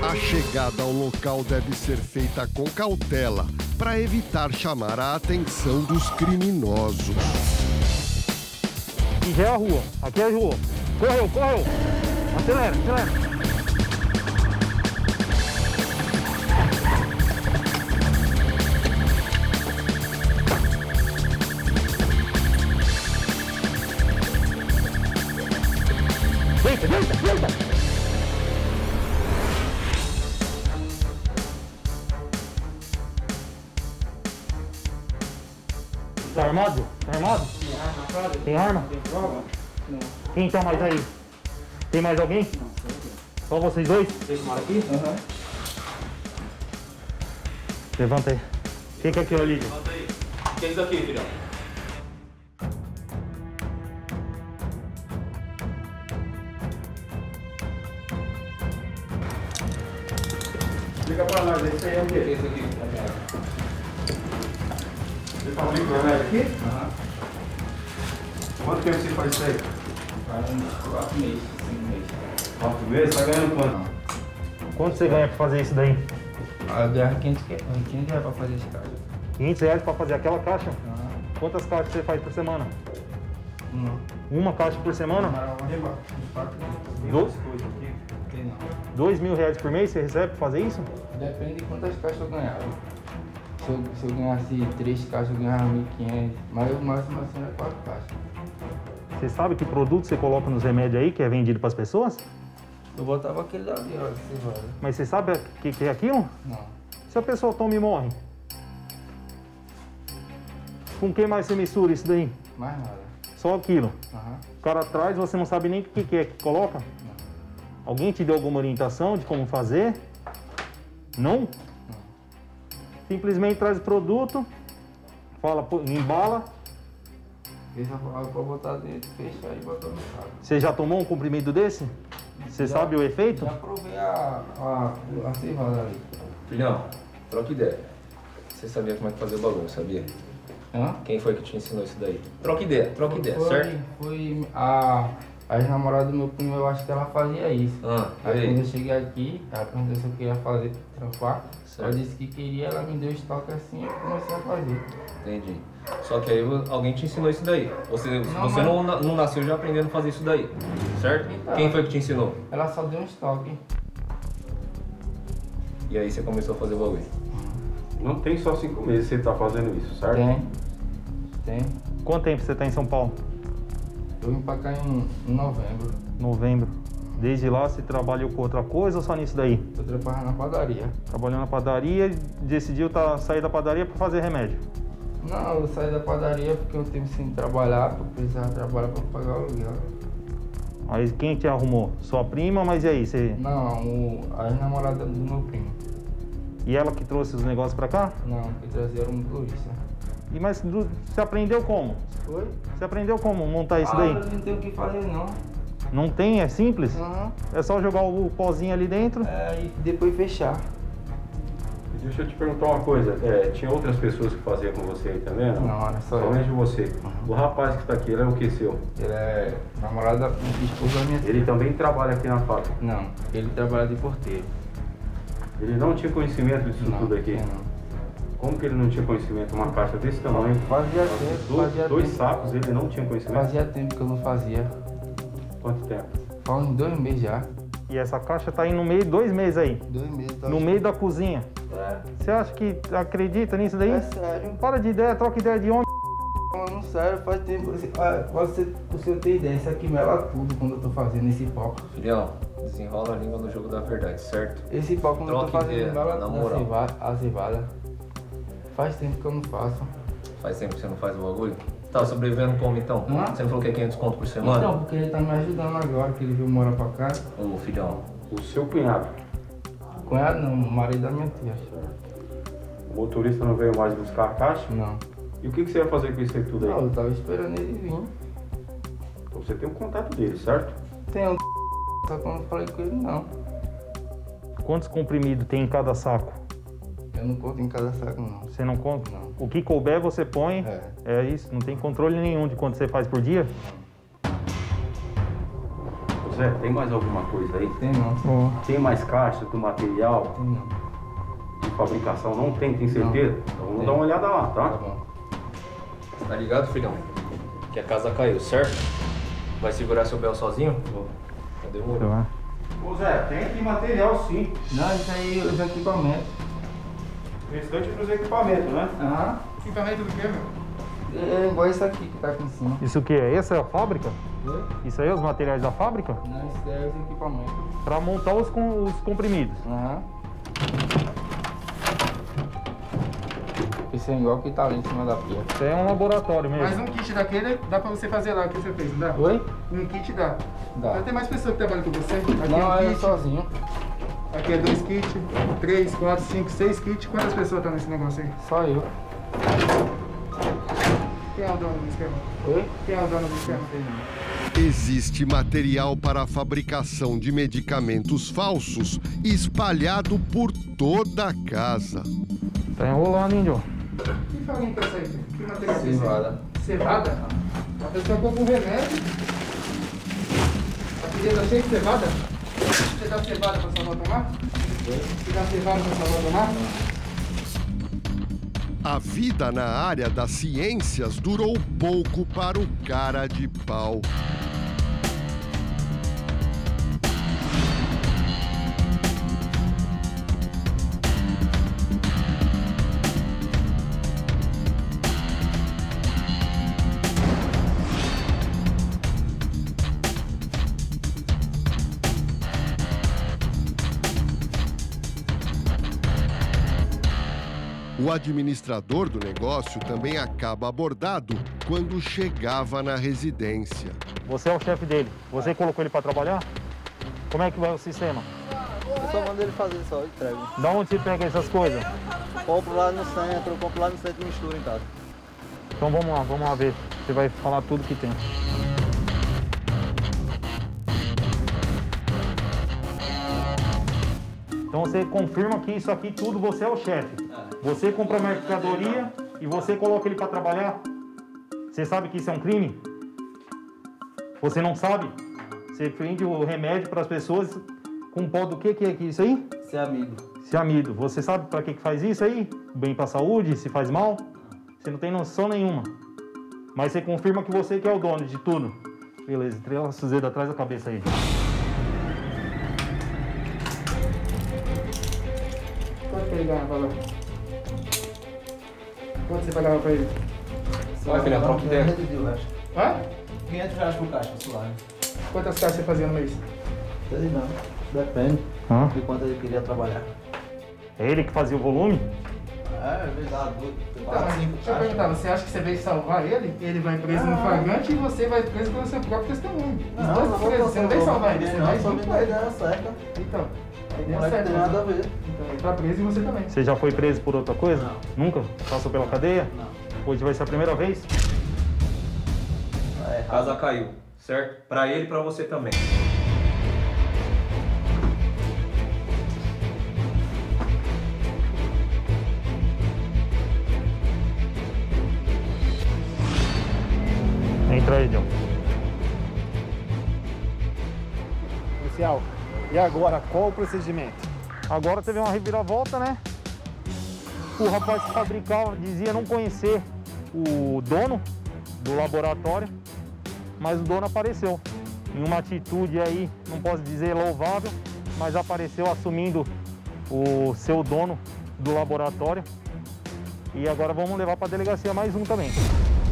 A chegada ao local deve ser feita com cautela para evitar chamar a atenção dos criminosos. Aqui já é a rua, aqui é a rua. Correu, correu. Acelera, acelera. Deita, deita, deita. Tá armado? Tá armado? Tem arma? Tem droga? Não. Quem tá mais aí? Tem mais alguém? Não. Só vocês dois? Vocês moram aqui? Aham. Levanta aí. Quem que é aquilo ali? Levanta aí. Quem é isso aqui, filhão? Liga pra nós, esse aí é o quê? Esse aqui. Você fabrica o remédio aqui? Aham. Quanto tempo você faz isso aí? Faz uns 4 meses, 5 meses. 4 meses? Tá ganhando quanto? Quanto você ganha pra fazer isso daí? Eu ganho 500 reais pra fazer esse caixa. 500 reais pra fazer aquela caixa? Aham. Quantas caixas você faz por semana? Uma. Uma caixa por semana? Duas coisas aqui. 2 mil reais por mês você recebe pra fazer isso? Depende de quantas caixas eu ganhava. Se eu ganhasse 3 caixas, eu ganhava 1.500. Mas o máximo assim é 4 caixas. Você sabe que produto você coloca nos remédios aí que é vendido pras pessoas? Eu botava aquele dali, ó, que você vai. Mas você sabe o que é aquilo? Não. Se a pessoa toma e morre? Com quem mais você mistura isso daí? Mais nada. Só aquilo. Aham. O cara atrás, você não sabe nem o que é que coloca? Não. Alguém te deu alguma orientação de como fazer? Não? Não. Simplesmente traz o produto, fala, embala. Deixa pra botar dentro, fechar e botar no carro. Você já tomou um comprimido desse? Você sabe o efeito? Já provei a cevada ali. Filhão, troca ideia. Você sabia como é que fazia o bagulho, sabia? Hã? Quem foi que te ensinou isso daí? Troca ideia, certo? Foi a ex-namorada do meu primo, eu acho que ela fazia isso. Aí quando eu cheguei aqui, ela perguntou se eu queria fazer pra trampar. Ela disse que queria, ela me deu estoque assim e eu comecei a fazer. Entendi. Só que aí alguém te ensinou isso daí. Você não nasceu já aprendendo a fazer isso daí, certo? Então, quem foi que te ensinou? Ela só deu um estoque. E aí você começou a fazer o bagulho? Não tem só 5 meses que você tá fazendo isso, certo? Tem. Quanto tempo você tá em São Paulo? Eu vim pra cá em novembro. Novembro. Desde lá você trabalhou com outra coisa ou só nisso daí? Eu trabalhava na padaria. Trabalhou na padaria e decidiu sair da padaria para fazer remédio? Não, eu saí da padaria porque eu tive sem trabalhar, porque eu precisava trabalhar para pagar o aluguel. Mas quem te arrumou? Sua prima, mas e aí? Você... Não, a ex-namorada do meu primo. E ela que trouxe os negócios pra cá? Não, que trazeram um motorista. E mas você aprendeu como? Foi? Você aprendeu como montar isso daí? Eu não tenho o que fazer não. Não tem? É simples? Uhum. É só jogar o pozinho ali dentro? E depois fechar. Deixa eu te perguntar uma coisa, tinha outras pessoas que faziam com você aí também, não? Não, era só eu. Somente você. Uhum. O rapaz que está aqui, ele é o que seu? Ele é namorado da esposa da minha tia. Ele também trabalha aqui na fábrica? Não, ele trabalha de porteiro. Ele não tinha conhecimento disso tudo aqui? Não. Como que ele não tinha conhecimento? Uma caixa desse tamanho? Fazia tempo. Dois sacos, ele não tinha conhecimento? Fazia tempo que eu não fazia. Quanto tempo? Faz uns 2 meses já. E essa caixa tá aí no meio, 2 meses aí? 2 meses. Tá no meio da cozinha. Você acha que acredita nisso daí? É sério. Para de ideia, troca ideia de homem. Não, sério, faz tempo. Pra você ter ideia, isso aqui mela tudo quando eu tô fazendo esse pau. Filhão, desenrola a língua no jogo da verdade, certo? Esse pau quando eu tô fazendo mela tudo a cevada. Faz tempo que eu não faço. Faz tempo que você não faz o bagulho? Tá sobrevivendo como então? Você não falou que é 500 conto por semana? Não, porque ele tá me ajudando agora, que ele veio morar pra cá. Ô, filhão. O seu cunhado? Cunhado não, o marido da minha tia. O motorista não veio mais buscar a caixa? Não. E o que você ia fazer com isso aí tudo aí? Não, eu tava esperando ele vir. Então você tem um contato dele, certo? Tenho, só que eu não falei com ele não. Quantos comprimidos tem em cada saco? Eu não conto em cada saco não. Você não conta? Não. O que couber você põe? É isso, não tem controle nenhum de quanto você faz por dia? Você Zé, tem mais alguma coisa aí? Tem não. Tem mais caixa do material Tem não. de fabricação? Não tem, tem certeza? Então vamos dar uma olhada lá, tá? Tá bom. Tá ligado, filhão? Que a casa caiu, certo? Vai segurar seu Bel sozinho? Cadê o muro? Ô Zé, tem aqui material sim. Não, isso aí, os equipamentos. Restante dos equipamentos, né? Aham. Equipamento do quê, meu? É igual isso aqui que tá aqui em cima. Isso o que é? Essa é a fábrica? Oi? Isso aí é os materiais da fábrica? Não, isso daí é os equipamentos. Para montar os comprimidos. Aham. Isso é igual que tá ali em cima da pia. Isso aí é um laboratório mesmo. Mas um kit daquele dá pra você fazer lá o que você fez, não dá? Oi? Um kit dá. Dá. Vai ter mais pessoas que trabalham com você? Aqui Não, é um é eu kit, sozinho. aqui é 2 kits, 3, 4, 5, 6 kits. Quantas pessoas estão nesse negócio aí? Só eu. Quem é o dono do esquema? Oi? Quem é o dono do esquema? Existe material para a fabricação de medicamentos falsos espalhado por toda a casa. Tá enrolando, índio. Que farinha que é essa aí? Que material que é esse? Cevada. Cevada? A pessoa compra um remédio. A filha tá cheia de cevada? Você dá cevada pra sua avó tomar? Você dá cevada pra sua avó tomar? A vida na área das ciências durou pouco para o cara de pau. O administrador do negócio também acaba abordado quando chegava na residência. Você é o chefe dele. Você colocou ele para trabalhar? Como é que vai o sistema? Eu só mando ele fazer só, eu entrego. Da onde você pega essas coisas? Compro lá no centro, compro lá no centro e misturo em casa. Então vamos lá ver. Você vai falar tudo que tem. Então você confirma que isso aqui tudo você é o chefe. Você compra a mercadoria e você coloca ele para trabalhar. Você sabe que isso é um crime? Você não sabe? Você vende o remédio para as pessoas com pó do que é isso aí? Ser amigo. Ciamido. Você sabe para que faz isso aí? Bem para a saúde? Se faz mal? Você não tem noção nenhuma. Mas você confirma que você que é o dono de tudo. Beleza, entrega a suzeira atrás da cabeça aí. Quanto que ele ganha, valor? Quanto você pagava pra ele? Vai, filha, troca ideia. Hã? 500 reais por caixa, suave. Quantas caixas você fazia no mês? Sei não. Depende Hã? de quanto ele queria trabalhar. É ele que fazia o volume? É verdade. Tá, mas deixa eu perguntar, você acha que você veio salvar ele? Ele vai preso no flagrante e você vai preso pelo seu próprio testemunho. Os dois estão presos, você não veio salvar ele, você vai só junto me com dá ele. ideia certa. Então, O ideia moleque certa. tem nada a ver. Então, ele tá preso e você também. Você já foi preso por outra coisa? Não. Nunca? Passou pela cadeia? Não. Hoje vai ser a primeira vez? É, A casa caiu, certo? Pra ele e pra você também. Entra aí, John. Policial, e agora, qual o procedimento? Agora teve uma reviravolta, né? O rapaz que fabricava dizia não conhecer o dono do laboratório, mas o dono apareceu. Em uma atitude aí, não posso dizer louvável, mas apareceu assumindo o seu dono do laboratório. E agora vamos levar para a delegacia mais um também.